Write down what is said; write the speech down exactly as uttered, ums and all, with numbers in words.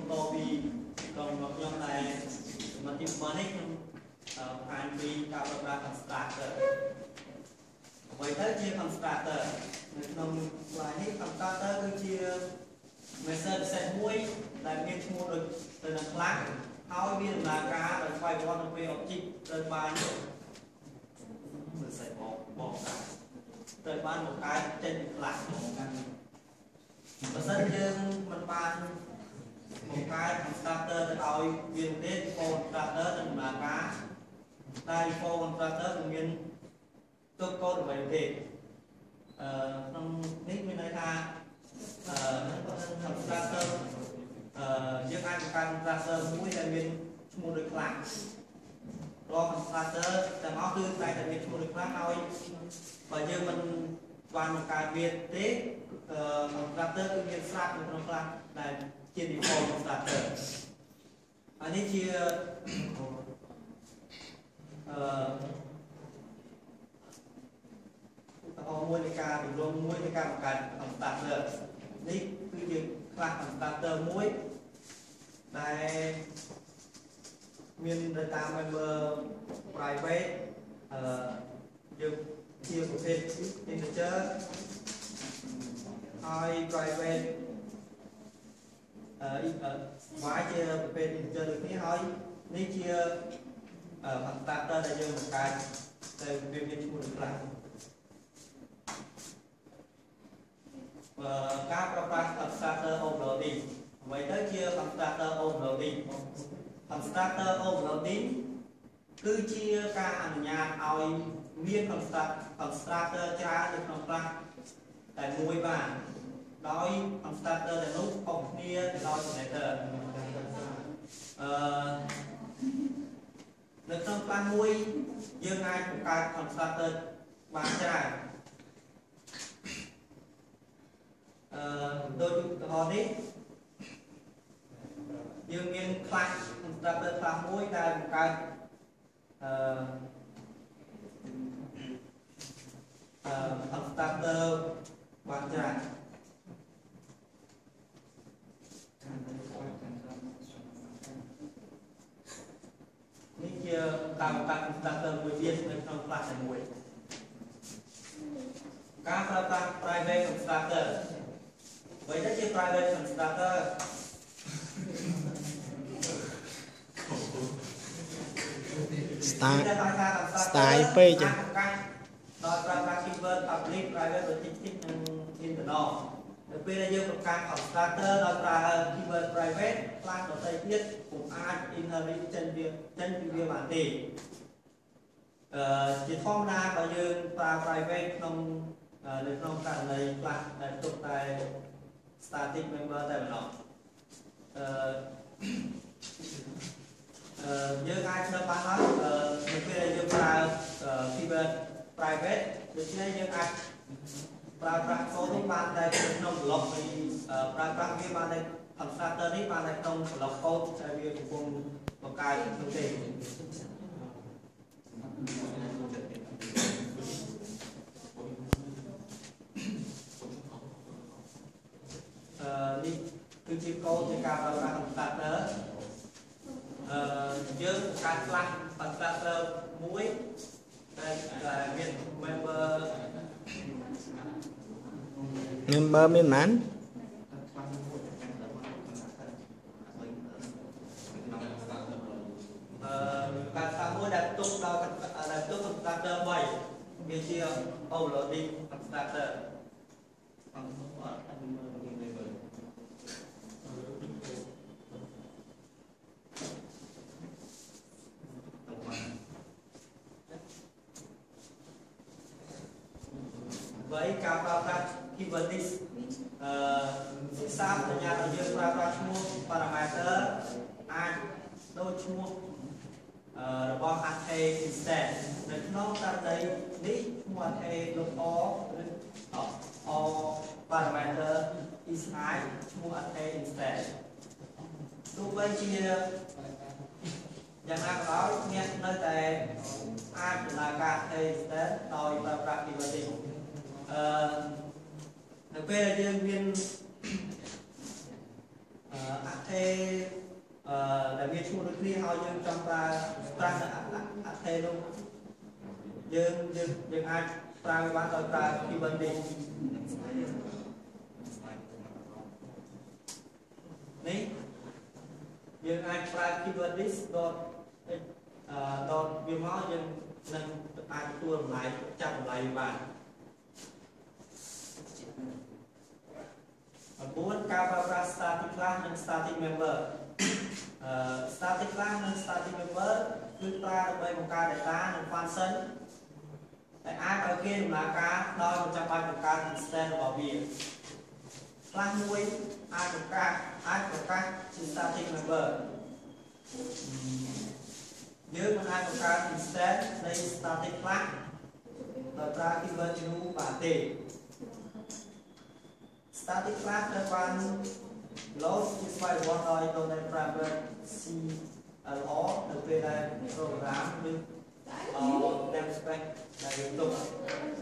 to vì còn một nhóm này mà tìm vấn ấy hành vi tạo ra constructor với thế chia constructor nông lại hết constructor cứ chia method set mũi đại biên mua được từ là class hỏi biên là cá rồi quay qua nó về object rồi bàn mình sẽ bỏ bỏ rồi bàn một cái trên class và sân dương mình bàn một cái constructor đểឲ្យវាទេ constructor នឹងដំណើរការតែ constructor នឹងមានទុកកូដអ្វីទេអឺក្នុងនេះមានន័យថាអឺ constructor អឺយើងអាចបង្កើត constructor មួយដែលមានឈ្មោះដូច class រាល់ constructor ទាំងអស់គឺតែតែមានឈ្មោះដូច class ហើយបើយើងមិនបានបង្កើតវាទេអឺ constructor គឺមានស្រាប់នៅក្នុង class ដែលជា default constructor អានេះជាអឺឧទាហរណ៍មួយនៃការទម្រង់មួយនៃការបង្កើត constructor នេះគឺជា class constructor មួយដែលមាន data member private អឺយើងជាប្រភេទ integer ហើយ private y ជាប្រភេទ integer ដូចគ្នាហើយនេះជា constructor ដែលយើងបង្កើតទៅវាមានឈ្មោះដូចខ្លះការប្រើប្រាស់ constructor overloading អ្វីទៅជា constructor overloading constructor overloading គឺជាការអនុញ្ញាតឲ្យមាន constructor ច្រើននៅក្នុង class តែមួយបានដោយ constructor ដែលនោះខុសគ្នាទៅដោយ operator អឺនៅក្នុង class មួយយើងអាចបង្កើត constructor បានច្រើនអឺដូចឧទាហរណ៍នេះយើងមាន class constructor class មួយដែលបង្កើតអឺអឺ constructor បានច្រើននេះជាការបង្កើត constructor មួយទៀតនៅក្នុង class តែមួយការប្រើប្រាស់ private constructor អ្វីទៅជា private constructor ស្តាយស្តាយពេកចឹងដោយប្រើប្រាស់ keyword public private logistic និង internal នៅពេលដែលយើងបង្កើត constructor ដោយប្រើ keyword private class ដទៃទៀតពុំអាច inherit ចេញវាចេញពីវាបានទេអឺជាធម្មតាបើយើងប្រើ private ក្នុងនៅក្នុងករណី class ដែលទុកតែ static member តែម្ដងអឺអឺយើងអាចដឹងបានហើយនៅពេលដែលយើងប្រើ keyword private ដូច្នេះយើងអាចប្រើប្រាស់ code នេះបានតែក្នុង block នៃប្រើប្រាស់វាបានតែ constructor នេះបានតែក្នុង block code ដែលវាកំពុងបង្កើតនោះទេអឺនេះគឺជា code នៃការប្រើប្រាស់ constructor អឺយើងបង្កើត class constructor មួយដែលមាន member member មានប៉ុន្មានអឺការតាមមួយដែលទុកដល់ដែលទុក constructor បីវាជា overloading constructor vậyការប្រើប្រាស់ keyword list អឺសិក្សាបញ្ញាឲ្យយើងប្រើប្រាស់ឈ្មោះ parameter អាចដូចឈ្មោះអឺរបស់ array instead នៅក្នុងករណីនេះឈ្មោះ array លុប or ឬ or parameter is high ឈ្មោះ array instead ទោះបីជាយ៉ាងណាក៏ដោយអ្នកនៅតែអាចដំណើរការ array instead ដោយប្រើប្រាស់ keyword list អឺនៅពេលដែលយើងមានអឺ array ដែលវាឈ្មោះដូចគ្នាហើយយើងចង់ប្រើប្រាស់អត្ថេនោះយើងយើងយើងអាចប្រើបានដោយប្រើ keyword នេះនេះយើងអាចប្រើ keyword this dot អឺ dot វាមកយើងនឹងអាចទទួលតម្លៃចាប់តម្លៃបានបួនការប្រើប្រាស់ static class និង static member អឺ static class និង static member គឺប្រើដើម្បីបង្កើត data និង function ដែលអាចឲ្យគេដំណើរការដោយមិនចាំបាច់បង្កើត instance របស់វា class មួយអាចបង្កើតអាចបង្កើតជា static member យើងមិនអាចបង្កើត instance នៃ static class ដោយប្រើ keyword new បានទេ static class ត្រូវបាន load ជាស្វ័យប្រវត្តិដោយ domain driver ซี แอล อาร์ នៅពេលដែល program ឬ namespec ដែលយើងទុក